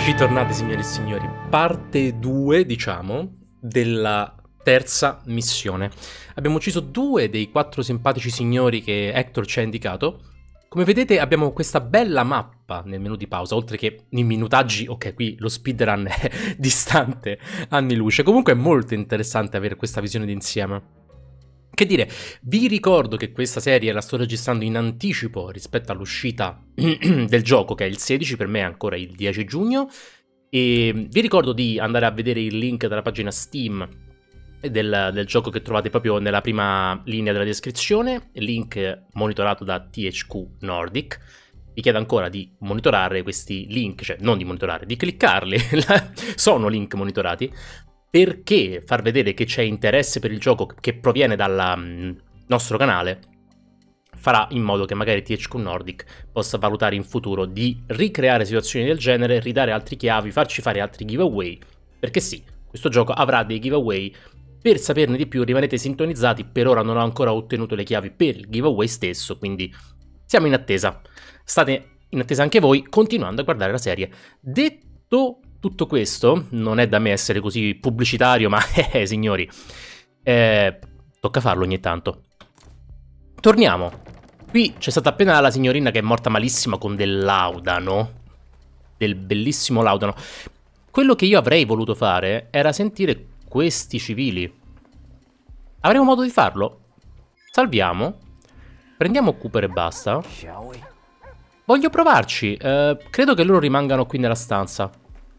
Ritornate signori e signori, parte 2 diciamo della terza missione. Abbiamo ucciso 2 dei 4 simpatici signori che Hector ci ha indicato. Come vedete abbiamo questa bella mappa nel menu di pausa, oltre che in minutaggi, ok qui lo speedrun è distante anni luce. Comunque è molto interessante avere questa visione d'insieme. Che dire, vi ricordo che questa serie la sto registrando in anticipo rispetto all'uscita del gioco, che è il 16, per me è ancora il 10 giugno, e vi ricordo di andare a vedere il link della pagina Steam del gioco che trovate proprio nella prima linea della descrizione, link monitorato da THQ Nordic. Vi chiedo ancora di monitorare questi link, cioè non di monitorare, di cliccarli, sono link monitorati, perché far vedere che c'è interesse per il gioco che proviene dal nostro canale farà in modo che magari THQ Nordic possa valutare in futuro di ricreare situazioni del genere, ridare altri chiavi, farci fare altri giveaway, perché sì, questo gioco avrà dei giveaway. Per saperne di più rimanete sintonizzati, per ora non ho ancora ottenuto le chiavi per il giveaway stesso, quindi siamo in attesa. State in attesa anche voi, continuando a guardare la serie. Detto tutto questo, non è da me essere così pubblicitario, ma signori, tocca farlo ogni tanto. Torniamo. Qui c'è stata appena la signorina che è morta malissimo con del laudano. Del bellissimo laudano. Quello che io avrei voluto fare era sentire questi civili. Avremo modo di farlo? Salviamo. Prendiamo Cooper e basta. Voglio provarci. Credo che loro rimangano qui nella stanza.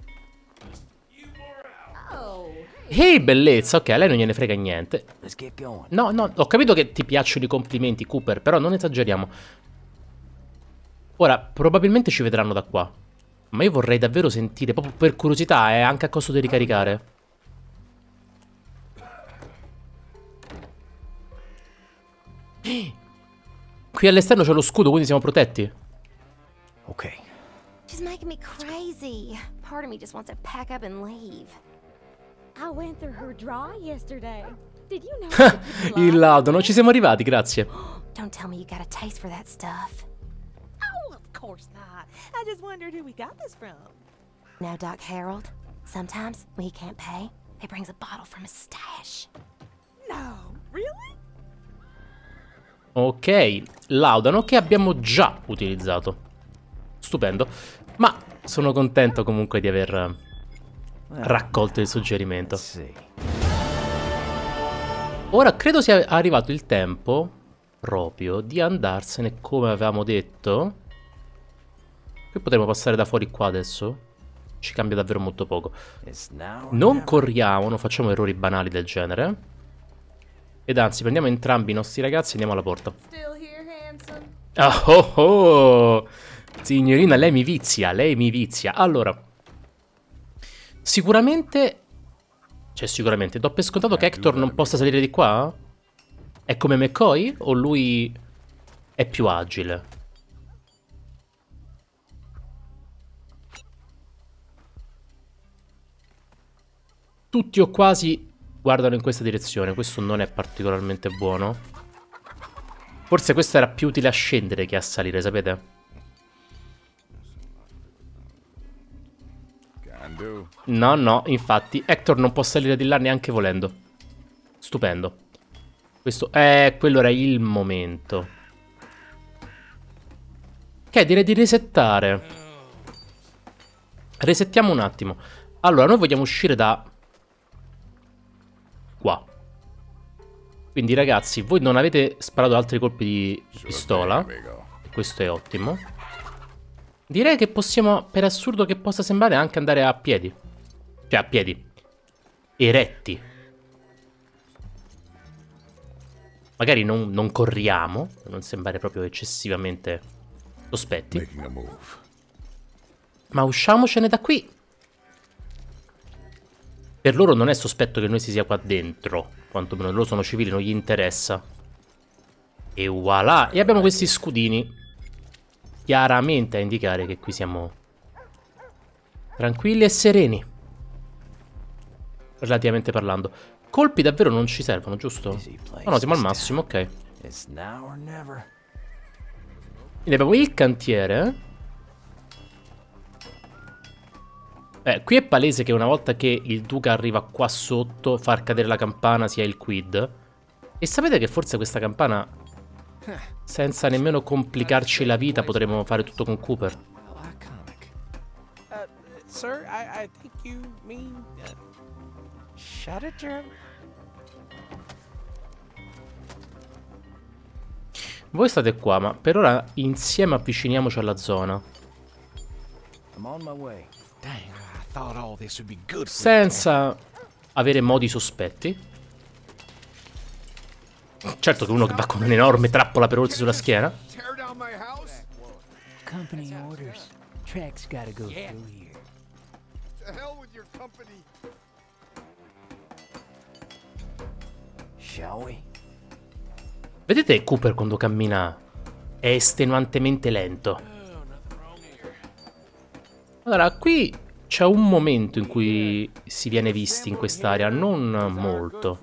Ehi, bellezza, ok, a lei non gliene frega niente. No, no, ho capito che ti piacciono i complimenti, Cooper, però non esageriamo. Ora, probabilmente ci vedranno da qua. Ma io vorrei davvero sentire, proprio per curiosità, e anche a costo di ricaricare. Qui all'esterno c'è lo scudo, quindi siamo protetti. Ok. She's making me crazy. Part of me just wants to pack up and leave. I went through her drawer yesterday. Did you know that you could Il lie? laudo, ci siamo arrivati, grazie. Don't tell me you got a taste for that stuff. Oh, of course not. I just wondered who we got this from. No, Doc Harold. Sometimes when he can't pay, he brings a bottle from his stash. No, really? Ok, laudano che abbiamo già utilizzato. Stupendo. Ma sono contento comunque di aver raccolto il suggerimento. Ora credo sia arrivato il tempo proprio di andarsene come avevamo detto. Qui potremmo passare da fuori qua adesso. Ci cambia davvero molto poco. Non corriamo, non facciamo errori banali del genere. Ed anzi prendiamo entrambi i nostri ragazzi e andiamo alla porta. Still here, handsome? Oh oh oh! Signorina, lei mi vizia, lei mi vizia. Allora, sicuramente, cioè sicuramente, do per scontato che Hector non possa salire di qua? È come McCoy o lui è più agile? Tutti o quasi guardano in questa direzione, questo non è particolarmente buono. Forse questo era più utile a scendere che a salire, sapete? No, no, infatti Hector non può salire di là neanche volendo. Stupendo. Questo, quello era il momento. Ok, direi di resettare. Resettiamo un attimo. Allora, noi vogliamo uscire da qua. Quindi ragazzi, voi non avete sparato altri colpi di pistola. Questo è ottimo. Direi che possiamo, per assurdo che possa sembrare, anche andare a piedi. Cioè a piedi eretti. Magari non corriamo, per non sembrare proprio eccessivamente sospetti. Ma usciamocene da qui. Per loro non è sospetto che noi si sia qua dentro. Quantomeno loro sono civili, non gli interessa. E voilà. E abbiamo questi scudini, chiaramente a indicare che qui siamo tranquilli e sereni, relativamente parlando. Colpi davvero non ci servono, giusto? Oh no, siamo al massimo, ok. Quindi abbiamo il cantiere. Qui è palese che una volta che il duca arriva qua sotto, far cadere la campana sia il quid. E sapete che forse questa campana, senza nemmeno complicarci la vita, potremmo fare tutto con Cooper? Sir, I think you mean shut it, Jim. Voi state qua, ma per ora insieme avviciniamoci alla zona. I'm on my way. Dang, I thought all this would be good for Senza avere modi sospetti. Certo che uno che va con un'enorme trappola per orsi sulla schiena. Tear down my house? Company orders. Track's gotta go through here. To hell with your company. Shall we? Vedete Cooper quando cammina? È estenuantemente lento. Allora, qui c'è un momento in cui si viene visti in quest'area, non molto.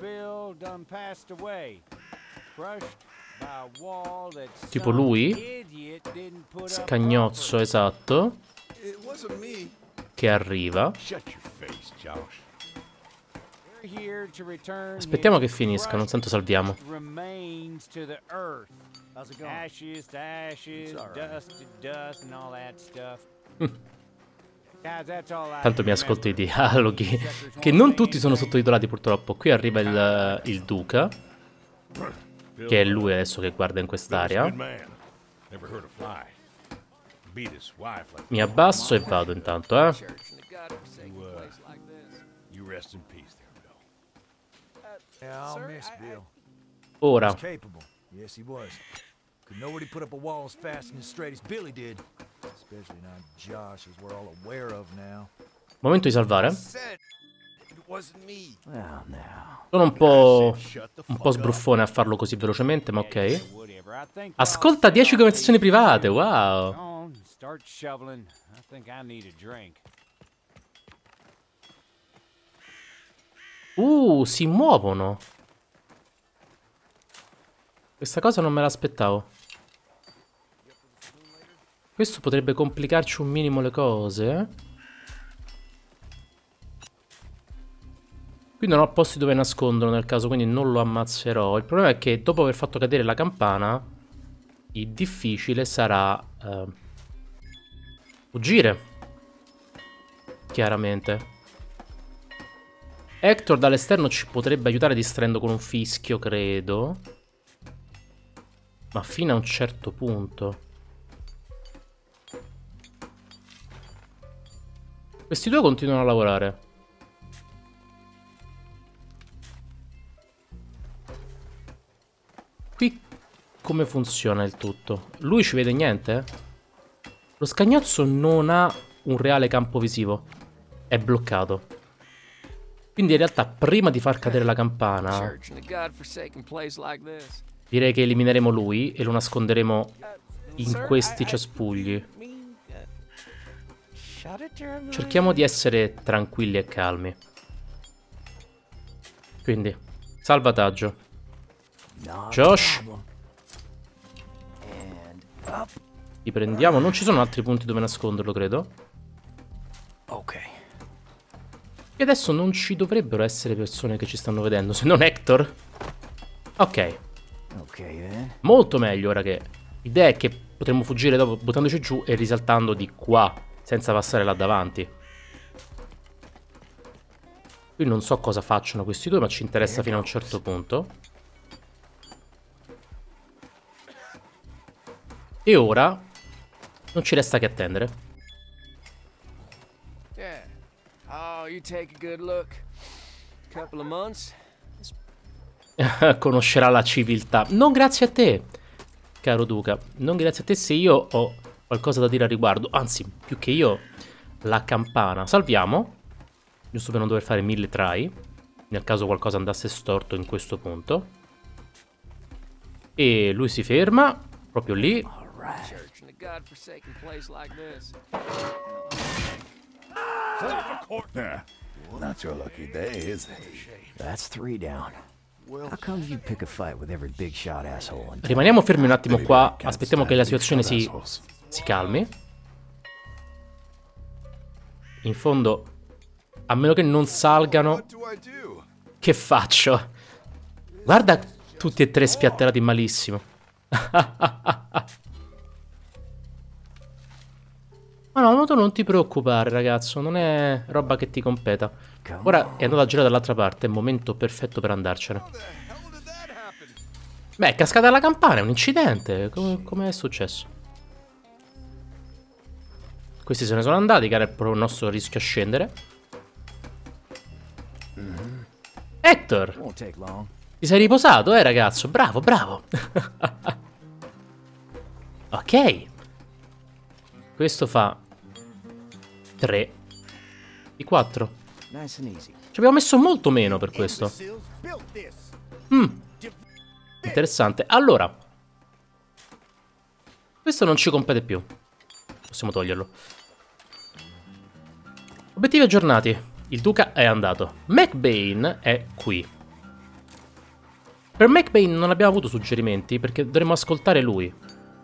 Tipo lui, scagnozzo, esatto, It wasn't me. che arriva. Shut your face, Josh. Aspettiamo che finiscano, tanto salviamo. Remains to the earth. How's it going? Ashes to ashes, It's all right. dust to dust, and all that stuff. Guys, that's all I Tanto mi ascolto i dialoghi, che non tutti sono sottotitolati purtroppo. Qui arriva il duca, che è lui adesso che guarda in quest'area. Mi abbasso e vado intanto, You rest in peace there, Bill. Yeah, I'll miss Bill. Ora, He's capable. Yes, he was. Could nobody put up a wall as fast and as straight as Billy did. Especially not Josh, as we're all aware of now. momento di salvare. Said it wasn't me. Well, now. Sono un po' sbruffone a farlo così velocemente, ma ok. whatever. I think Ascolta 10 conversazioni private, wow. on, start shoveling. I think I need a drink. Si muovono. Questa cosa non me l'aspettavo. Questo potrebbe complicarci un minimo le cose. Qui non ho posti dove nasconderlo nel caso, quindi non lo ammazzerò. Il problema è che dopo aver fatto cadere la campana, il difficile sarà fuggire. Chiaramente. Hector dall'esterno ci potrebbe aiutare distraendo con un fischio, credo. Ma fino a un certo punto. Questi due continuano a lavorare. Qui come funziona il tutto? Lui ci vede niente? Lo scagnozzo non ha un reale campo visivo. È bloccato. Quindi in realtà prima di far cadere la campana direi che elimineremo lui e lo nasconderemo in questi cespugli. Cerchiamo di essere tranquilli e calmi. Quindi, salvataggio. Josh, ti prendiamo. Non ci sono altri punti dove nasconderlo, credo. Ok. E adesso non ci dovrebbero essere persone che ci stanno vedendo, se non Hector. Ok. Ok, then. Molto meglio ora che... L'idea è che potremmo fuggire dopo buttandoci giù e risaltando di qua, senza passare là davanti. Qui non so cosa facciano questi due, ma ci interessa fino a un certo punto. E ora non ci resta che attendere. Yeah. Oh, you take a good look. Couple of months. Conoscerà la civiltà. Non grazie a te, caro Duca. Non grazie a te se io ho qualcosa da dire a riguardo. Anzi, più che io, la campana. Salviamo. Giusto per non dover fare 1000 try. Nel caso qualcosa andasse storto in questo punto. E lui si ferma. Proprio lì. Church in a godforsaken place like this. Not your lucky day, is it? That's 3 down. How come you pick a fight with every big shot asshole? Rimaniamo fermi un attimo qua. Aspettiamo che la situazione si calmi. in fondo, a meno che non salgano, What do I do? che faccio? Guarda tutti e tre spiatterati malissimo. Ma no, tu non ti preoccupare, ragazzo, non è roba che ti competa. Ora è andato a girare dall'altra parte, è il momento perfetto per andarcene. How the hell did that happen? Beh, è cascata la campana, è un incidente. Come è successo? Questi se ne sono andati, che era proprio il nostro rischio a scendere. Hector! Won't take long. Ti sei riposato, ragazzo? Bravo, bravo. Ok. Questo fa 3 di 4. Nice and easy. Ci abbiamo messo molto meno per questo. Imbeciles built this. Interessante. Allora, questo non ci compete più. Possiamo toglierlo. Obiettivi aggiornati. Il duca è andato. McBain è qui. Per McBain non abbiamo avuto suggerimenti perché dovremmo ascoltare lui.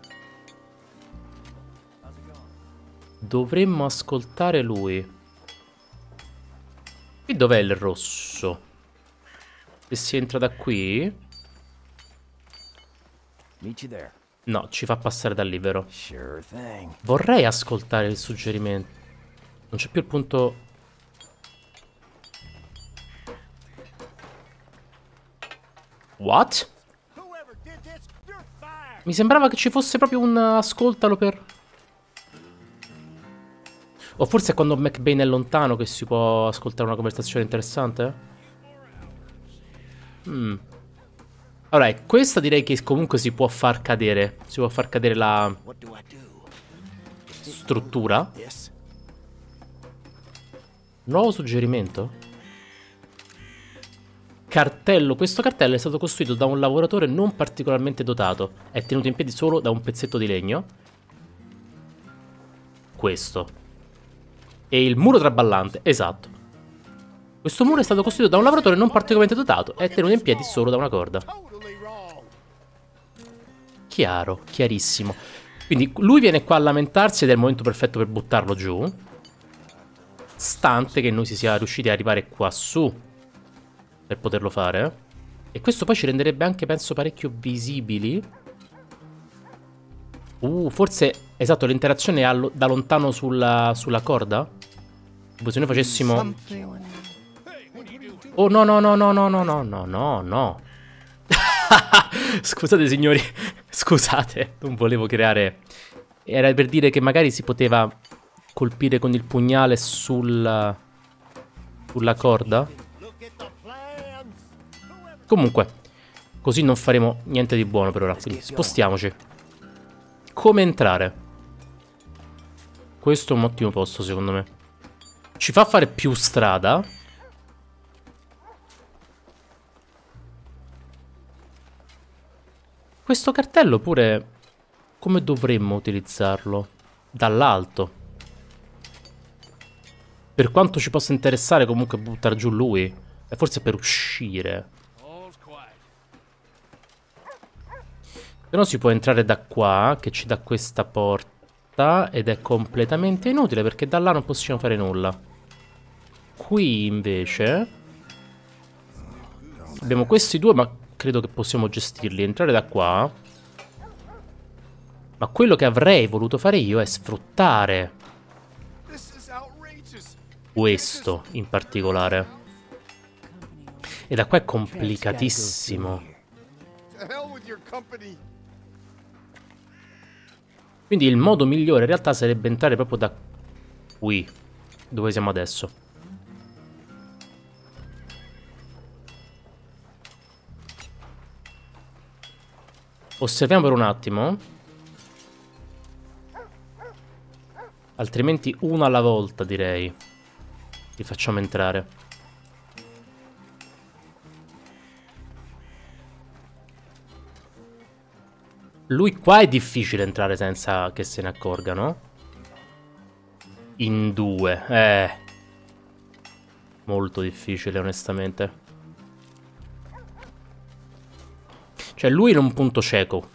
Dovremmo ascoltare lui. Qui dov'è il rosso? Se si entra da qui? Meet you there. No, ci fa passare dal libero. Sure thing. Vorrei ascoltare il suggerimento. Non c'è più il punto. What? Whoever did this, you're fired. Mi sembrava che ci fosse proprio un ascoltalo per. O forse è quando McBain è lontano che si può ascoltare una conversazione interessante? Allora, questa direi che comunque si può far cadere. Si può far cadere la What do I do? struttura. This? Nuovo suggerimento? Cartello. Questo cartello è stato costruito da un lavoratore non particolarmente dotato. È tenuto in piedi solo da un pezzetto di legno. Questo. E il muro traballante, esatto. Questo muro è stato costruito da un lavoratore non particolarmente dotato. È tenuto in piedi solo da una corda. Totally wrong. Chiaro, chiarissimo. Quindi lui viene qua a lamentarsi ed è il momento perfetto per buttarlo giù. Stante che noi si sia riusciti a arrivare qua su per poterlo fare. E questo poi ci renderebbe anche, penso, parecchio visibili. Forse, esatto, l'interazione è da lontano sulla corda. Tipo se noi facessimo. Oh no no no no no no no no no no. Scusate signori. Scusate, non volevo creare. Era per dire che magari si poteva colpire con il pugnale sulla corda. Comunque, così non faremo niente di buono per ora. Quindi spostiamoci. Come entrare? Questo è un ottimo posto secondo me. Ci fa fare più strada. Questo cartello pure. Come dovremmo utilizzarlo? Dall'alto. Per quanto ci possa interessare comunque buttare giù lui. E forse per uscire. Però si può entrare da qua, che ci dà questa porta, ed è completamente inutile perché da là non possiamo fare nulla. Qui invece abbiamo questi due, ma credo che possiamo gestirli. Entrare da qua. Ma quello che avrei voluto fare io è sfruttare questo in particolare. E da qua è complicatissimo. The hell with your company. Quindi il modo migliore in realtà sarebbe entrare proprio da qui, dove siamo adesso. Osserviamo per un attimo. Altrimenti uno alla volta direi. Li facciamo entrare. Lui qua è difficile entrare senza che se ne accorgano. In due, molto difficile onestamente. Cioè lui è in un punto cieco.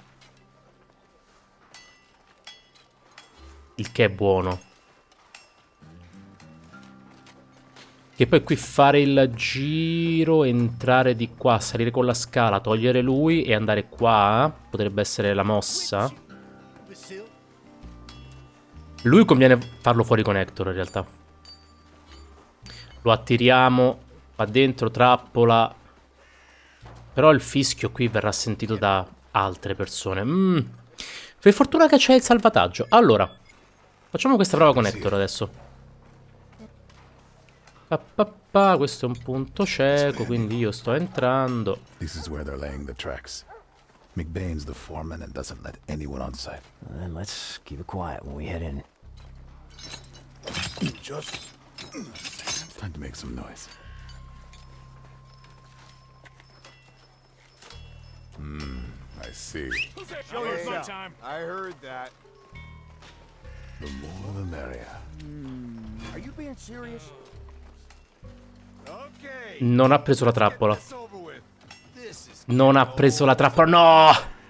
Il che è buono. Che poi qui fare il giro, entrare di qua, salire con la scala, togliere lui e andare qua potrebbe essere la mossa. Lui conviene farlo fuori con Hector in realtà. Lo attiriamo qua dentro, trappola. Però il fischio qui verrà sentito da altre persone. Per fortuna che c'è il salvataggio. Allora, facciamo questa prova con Hector adesso. Questo è un punto cieco, quindi io sto entrando. This is where they're laying the tracks. McBain's the foreman and doesn't let anyone on site. Then let's keep it quiet when we head in. Just time to make some noise. I see. Show yourself. I heard that. The more the merrier. Are you being serious? Okay. Non ha preso la trappola. It's over with. This is Non ha preso la trappola. No!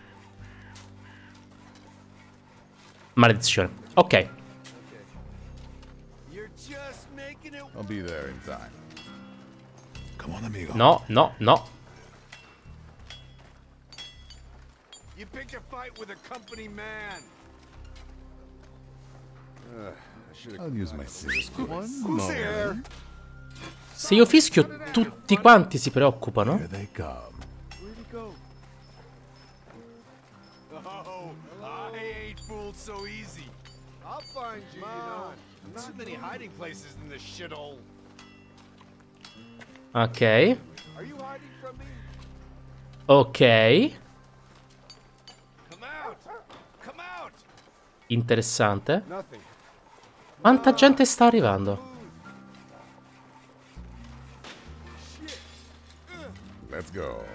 Maledizione. Ok. you're just making it. I'll be there in time. Come on, amigo. No, no, no. You picked a fight with a company man. I'll use my scissors. Who's there? Se io fischio, tutti quanti si preoccupano. Here they come. Where'd he go? Oh, I ain't fooled so easy. I'll find you, you know. Too many hiding places in this shithole. Ok. Are you hiding from me? Ok. Come out! Come out! Interessante. Nothing. Quanta gente sta arrivando? Let's go.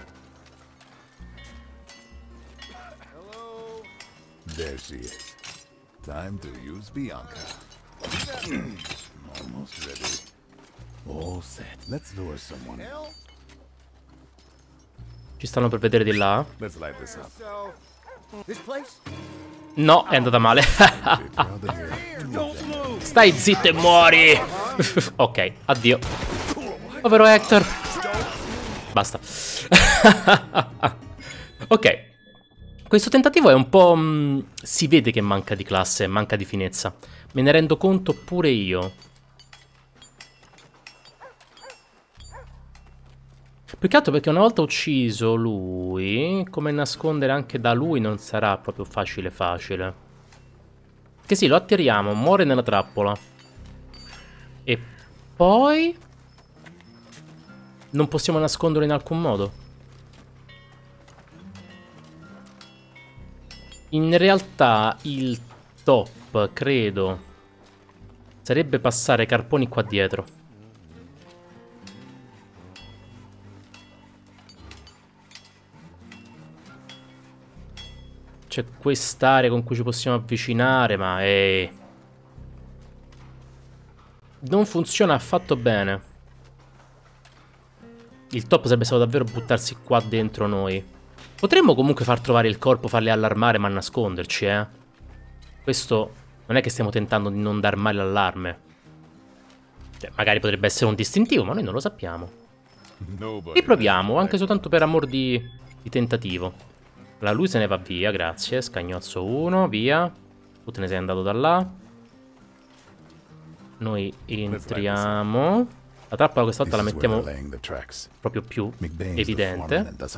Hello? There she is. Time to use Bianca. Almost ready. All set. Let's lure someone. Hell? Ci stanno per vedere di là. Let's light this up. So, This place? No, è andata male. Stay crowded here. don't move! Stai zitto e muori. Ok, addio. Povero Hector. Basta. Ok. Questo tentativo è un po'... si vede che manca di classe, manca di finezza. Me ne rendo conto pure io. Più che altro perché una volta ucciso lui, come nascondere anche da lui non sarà proprio facile facile. Che sì, lo attiriamo, muore nella trappola. E poi... non possiamo nasconderlo in alcun modo. In realtà il top, credo, sarebbe passare carponi qua dietro. C'è quest'area con cui ci possiamo avvicinare, ma non funziona affatto bene. Il top sarebbe stato davvero buttarsi qua dentro noi. Potremmo comunque far trovare il corpo, farli allarmare, ma nasconderci, eh. Questo non è che stiamo tentando di non dar mai l'allarme. Cioè, magari potrebbe essere un distintivo, ma noi non lo sappiamo. E proviamo, anche soltanto per amor di tentativo. Allora, lui se ne va via, grazie. Scagnozzo 1, via. Tu te ne sei andato da là. Noi entriamo. La trappola questa volta la mettiamo proprio più evidente. Let's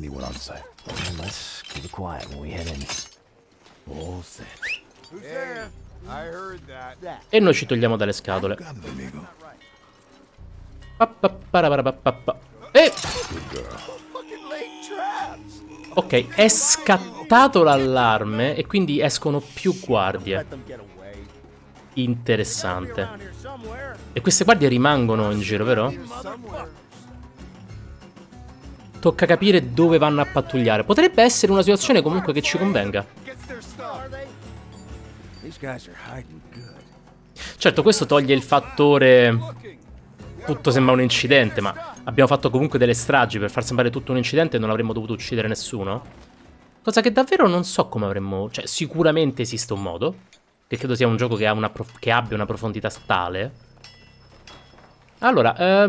keep it quiet when we head in. All set. Who's there? I heard that. E noi ci togliamo dalle scatole. E... ok, è scattato l'allarme e quindi escono più guardie. Interessante. E queste guardie rimangono in giro, vero? Tocca capire dove vanno a pattugliare. Potrebbe essere una situazione comunque che ci convenga. Certo, questo toglie il fattore... tutto sembra un incidente, ma abbiamo fatto comunque delle stragi per far sembrare tutto un incidente e non avremmo dovuto uccidere nessuno. Cosa che davvero non so come avremmo... cioè, sicuramente esiste un modo. Che credo sia un gioco che, che abbia una profondità tale. Allora,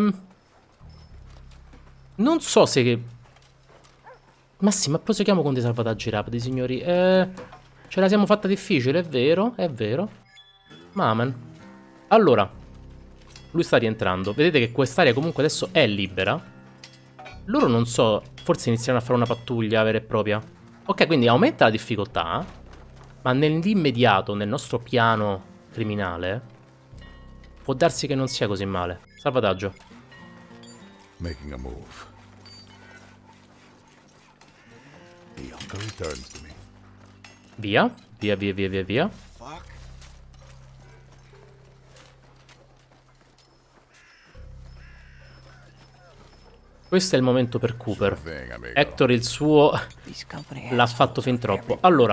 non so se... Ma sì, ma proseguiamo con dei salvataggi rapidi, signori. Ce la siamo fatta difficile, è vero, è vero. Mamen. Allora, lui sta rientrando. Vedete che quest'area comunque adesso è libera. Loro non so, forse inizieranno a fare una pattuglia vera e propria. Ok, quindi aumenta la difficoltà. Ma nell'immediato, nel nostro piano criminale, può darsi che non sia così male. Salvataggio. Making a move. The uncle returns to me. Via, via, via, via, via, via. Questo è il momento per Cooper. Hector il suo l'ha fatto fin troppo. Allora,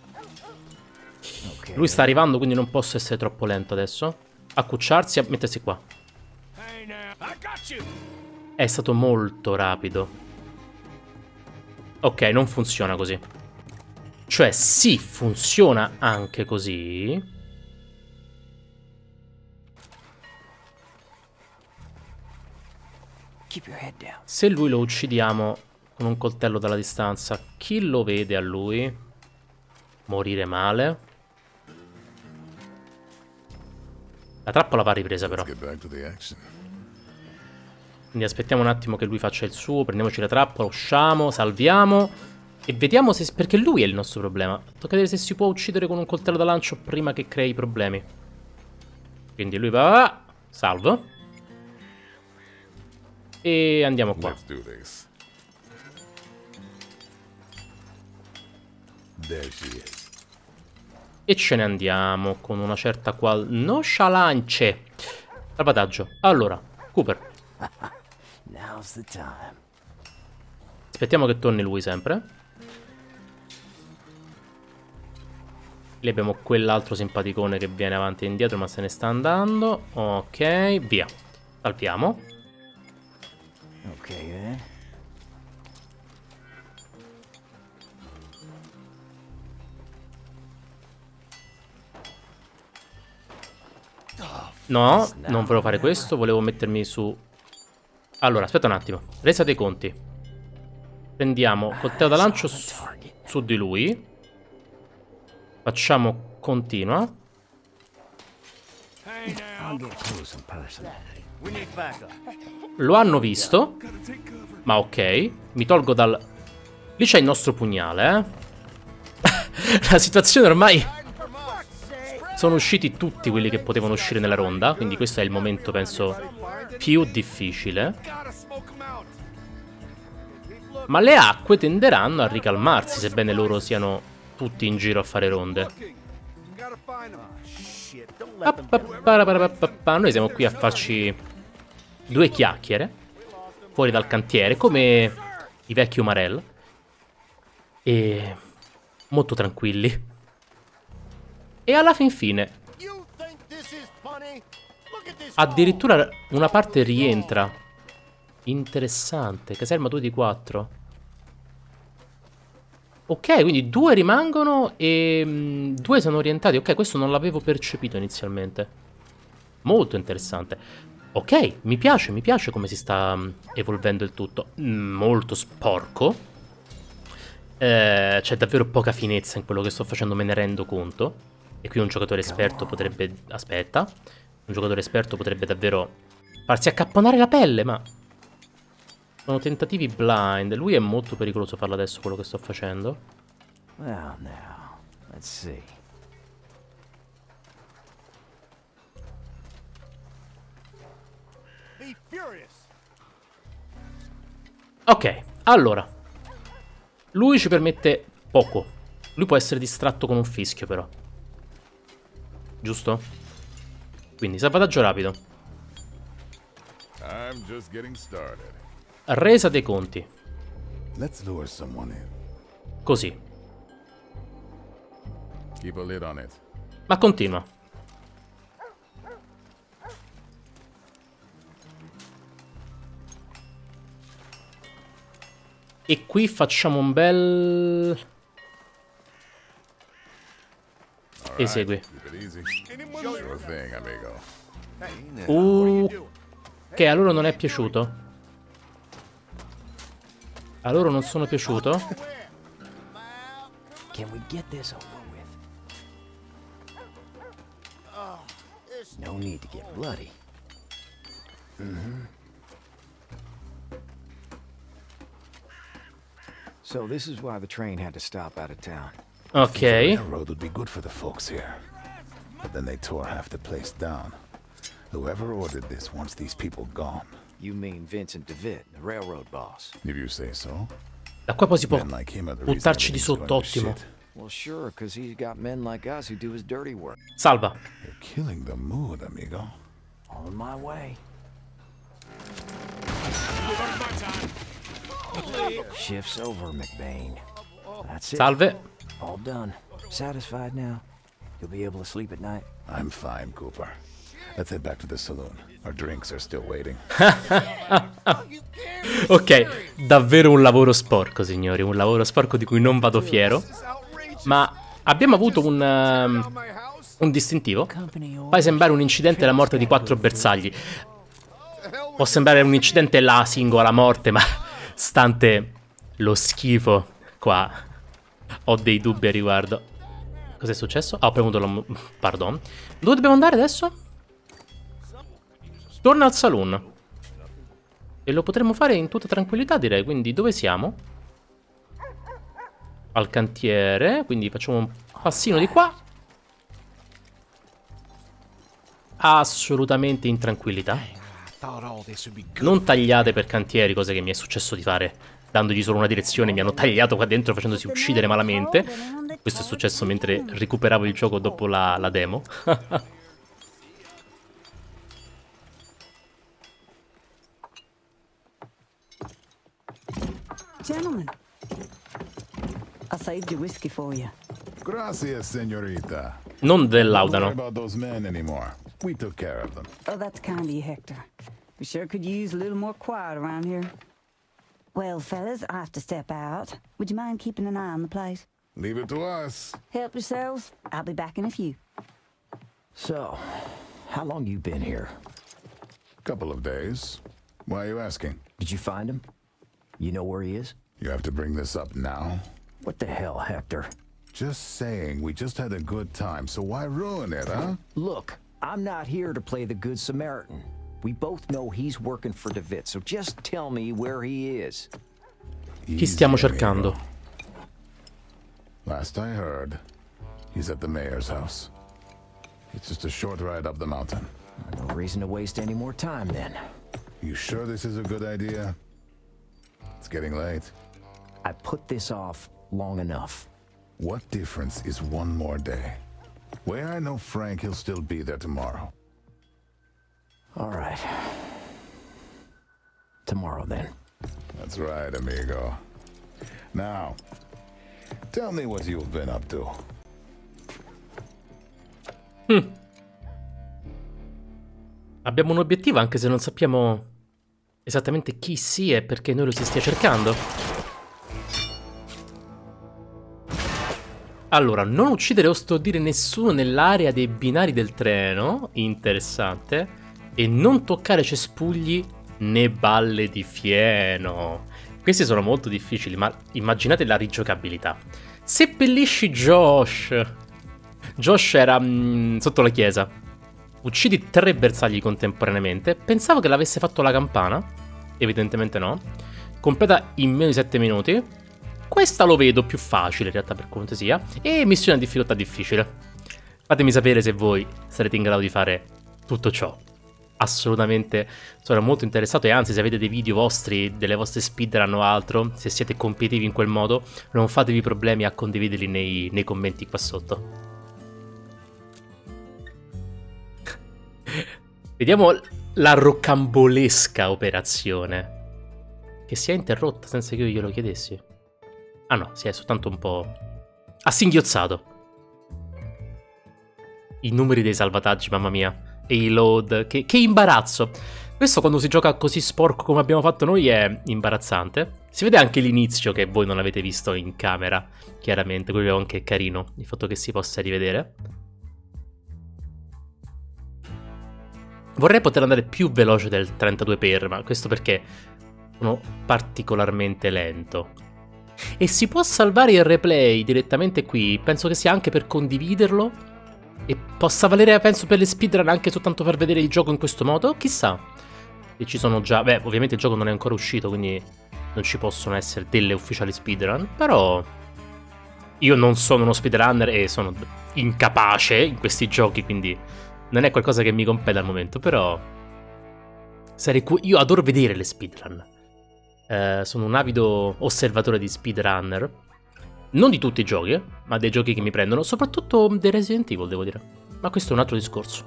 lui sta arrivando, quindi non posso essere troppo lento adesso. Accucciarsi, a mettersi qua. È stato molto rapido. Ok, non funziona così. Cioè, sì, funziona anche così. Se lui lo uccidiamo con un coltello dalla distanza, chi lo vede a lui morire male? La trappola va ripresa però. Quindi aspettiamo un attimo che lui faccia il suo, prendiamoci la trappola, usciamo, salviamo e vediamo se... perché lui è il nostro problema. Tocca vedere se si può uccidere con un coltello da lancio prima che crei problemi. Quindi lui va... salvo. E andiamo qua. E ce ne andiamo con una certa nonchalance. Salvataggio. Allora, Cooper. Aspettiamo che torni lui sempre. Lì abbiamo quell'altro simpaticone che viene avanti e indietro ma se ne sta andando. Ok, via. Salviamo. No, non volevo fare questo, volevo mettermi su... Allora, aspetta un attimo. Resa dei conti. Prendiamo coltello da lancio su di lui. Facciamo continua. Lo hanno visto. Ma ok. Mi tolgo dal... Lì c'è il nostro pugnale, La situazione ormai... Sono usciti tutti quelli che potevano uscire nella ronda. Quindi questo è il momento, penso, più difficile. Ma le acque tenderanno a ricalmarsi, sebbene loro siano tutti in giro a fare ronde. Noi siamo qui a farci due chiacchiere fuori dal cantiere, come i vecchi Umarell. E molto tranquilli. E alla fin fine addirittura una parte rientra. Interessante. Caserma 2 di 4. Ok, quindi 2 rimangono e 2 sono orientati. Ok, questo non l'avevo percepito inizialmente. Molto interessante. Ok, mi piace come si sta evolvendo il tutto. Molto sporco. C'è davvero poca finezza in quello che sto facendo, me ne rendo conto. E qui un giocatore esperto potrebbe... Aspetta. Un giocatore esperto potrebbe davvero farsi accapponare la pelle, ma... Sono tentativi blind. Lui è molto pericoloso farlo adesso, quello che sto facendo. Well, now, let's see. Ok, allora. Lui ci permette poco. Lui può essere distratto con un fischio, però. Giusto? Quindi salvataggio rapido. Resa dei conti. Così. Ma continua. E qui facciamo un bel... Esegui. Ok, a loro non è piaciuto. A loro non sono piaciuto. Can we get this over with? No need to get bloody. So this is why the train had to stop out of town. Ok. The railroad would be good for the folks here. But then they tore half the place down. Whoever ordered this wants these people gone. You mean Vincent DeVitt, the railroad boss? If you say so. Da qua poi si può Men like him are the reason buttarci di everything's sotto, going to ottimo. shit. Well, sure, because he's got men like us who do his dirty work. Salva. You're killing the mood, amigo. On my way. Shift's over, McBain. That's it. Salve. All done. Satisfied now? You'll be able to sleep at night? I'm fine, Cooper. Let's head back to the saloon. Our drinks are still waiting. Ok, davvero un lavoro sporco, signori. Un lavoro sporco di cui non vado fiero. Ma abbiamo avuto un distintivo. Fa sembrare un incidente la morte di 4 bersagli. Può sembrare un incidente la singola morte, ma stante lo schifo qua, ho dei dubbi a riguardo. Cos'è successo? Ah, ho premuto la... Pardon. Dove dobbiamo andare adesso? Torna al saloon. E lo potremmo fare in tutta tranquillità, direi. Quindi dove siamo? Al cantiere. Quindi facciamo un passino di qua. Assolutamente in tranquillità. Non tagliate per cantieri, cosa che mi è successo di fare dandogli solo una direzione. Mi hanno tagliato qua dentro facendosi uccidere malamente. Questo è successo mentre recuperavo il gioco dopo la demo. Gentlemen, I saved your whiskey for you. Gracias, señorita. Non del Don't laudano. worry about those men anymore. We took care of them. Oh, that's kind of you, Hector. We sure could use a little more quiet around here. Well, fellas, I have to step out. Would you mind keeping an eye on the place? Leave it to us. Help yourselves. I'll be back in a few. So, how long you been here? Couple of days. Why are you asking? Did you find him? You know where he is? You have to bring this up now? What the hell, Hector? Just saying, we just had a good time, so why ruin it, huh? Look, I'm not here to play the Good Samaritan. We both know he's working for DeVitt, so just tell me where he is. Chi stiamo cercando? Last I heard, he's at the mayor's house. It's just a short ride up the mountain. No reason to waste any more time, then. You sure this is a good idea? It's getting late. I put this off long enough. What difference is one more day? Where I know Frank, he'll still be there tomorrow. All right. Tomorrow, then. That's right, amigo. Now, tell me what you've been up to. Abbiamo un obiettivo anche se non sappiamo esattamente chi sia e perché noi lo si stia cercando. Allora, non uccidere o stordire nessuno nell'area dei binari del treno. Interessante. E non toccare cespugli né balle di fieno. Questi sono molto difficili, ma immaginate la rigiocabilità. Seppellisci Josh. Josh era sotto la chiesa. Uccidi 3 bersagli contemporaneamente. Pensavo che l'avesse fatto la campana. Evidentemente no. Completa in meno di 7 minuti. Questa lo vedo più facile in realtà, per quanto sia. E missione a difficoltà difficile. Fatemi sapere se voi sarete in grado di fare tutto ciò. Assolutamente sono molto interessato. E anzi, se avete dei video vostri, delle vostre speedrun o altro, se siete competitivi in quel modo, non fatevi problemi a condividerli nei commenti qua sotto. Vediamo la rocambolesca operazione, che si è interrotta senza che io glielo chiedessi. Ah no, si è soltanto un po' ha singhiozzato. I numeri dei salvataggi, mamma mia. E i load, che imbarazzo. Questo quando si gioca così sporco come abbiamo fatto noi è imbarazzante. Si vede anche l'inizio che voi non avete visto in camera, chiaramente. Quello è anche carino, il fatto che si possa rivedere. Vorrei poter andare più veloce del 32x, ma questo perché sono particolarmente lento. E si può salvare il replay direttamente qui, penso che sia anche per condividerlo e possa valere, penso, per le speedrun anche soltanto per vedere il gioco in questo modo, chissà. E ci sono già, beh, ovviamente il gioco non è ancora uscito, quindi non ci possono essere delle ufficiali speedrun, però io non sono uno speedrunner e sono incapace in questi giochi, quindi non è qualcosa che mi compete al momento, però io adoro vedere le speedrun. Sono un avido osservatore di speedrunner. Non di tutti i giochi, ma dei giochi che mi prendono, soprattutto dei Resident Evil, devo dire. Ma questo è un altro discorso.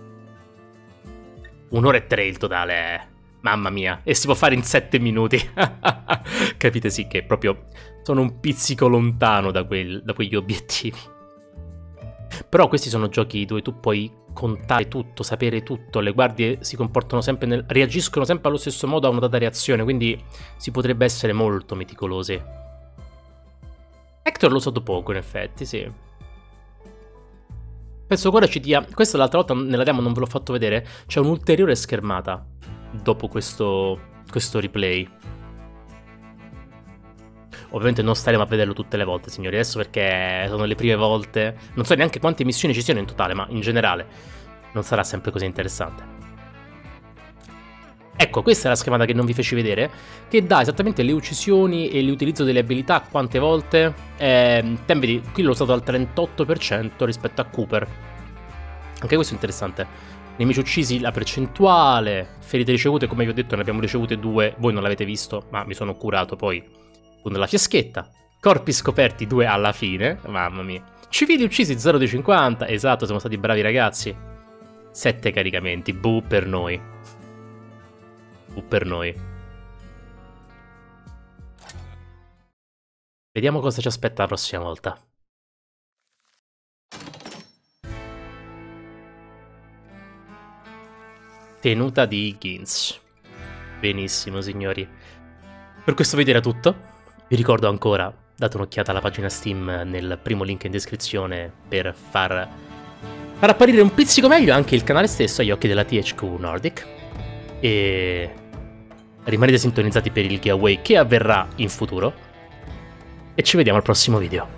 1 ora e 3 il totale, mamma mia. E si può fare in 7 minuti. Capite sì che proprio sono un pizzico lontano da quegli obiettivi. Però questi sono giochi dove tu puoi contare tutto, sapere tutto. Le guardie si comportano sempre reagiscono sempre allo stesso modo a una data reazione, quindi si potrebbe essere molto meticolosi. Hector l'ho usato poco, in effetti, sì. Penso che ora ci dia... Questa l'altra volta nella demo non ve l'ho fatto vedere. C'è un'ulteriore schermata dopo questo replay. Ovviamente non staremo a vederlo tutte le volte, signori, adesso perché sono le prime volte. Non so neanche quante missioni ci siano in totale, ma in generale non sarà sempre così interessante. Ecco, questa è la schermata che non vi feci vedere, che dà esattamente le uccisioni e l'utilizzo delle abilità, quante volte. Vedi, qui l'ho usato al 38% rispetto a Cooper. Anche questo è interessante. Nemici uccisi, la percentuale. Ferite ricevute, come vi ho detto, ne abbiamo ricevute 2. Voi non l'avete visto, ma mi sono curato poi con la fiaschetta. Corpi scoperti 2 alla fine, mamma mia. Civili uccisi 0 di 50, esatto, siamo stati bravi ragazzi. 7 caricamenti, buh per noi. Per noi. Vediamo cosa ci aspetta la prossima volta. Tenuta di Higgins. Benissimo, signori. Per questo video era tutto. Vi ricordo ancora, date un'occhiata alla pagina Steam nel primo link in descrizione per far apparire un pizzico meglio anche il canale stesso agli occhi della THQ Nordic. E rimanete sintonizzati per il giveaway che avverrà in futuro. E ci vediamo al prossimo video.